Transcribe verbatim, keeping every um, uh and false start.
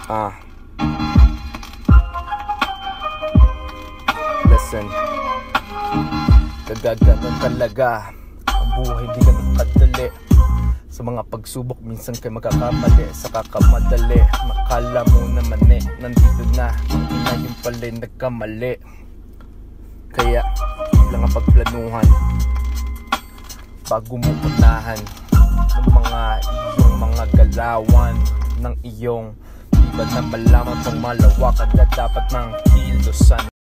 Ah. Listen. Kagaganon talaga. Ang buhay di ganun kadali. Sa mga pagsubok minsan kay magkakamali. Sa kakamadali, makala mo naman eh nandito na, ang ina yung pala nagkamali. Kaya lang ang pagplanuhan bago mo unahan ng mga iyong mga galawan ng iyong di ba na malaman pang malawak agad dapat ng kilusan.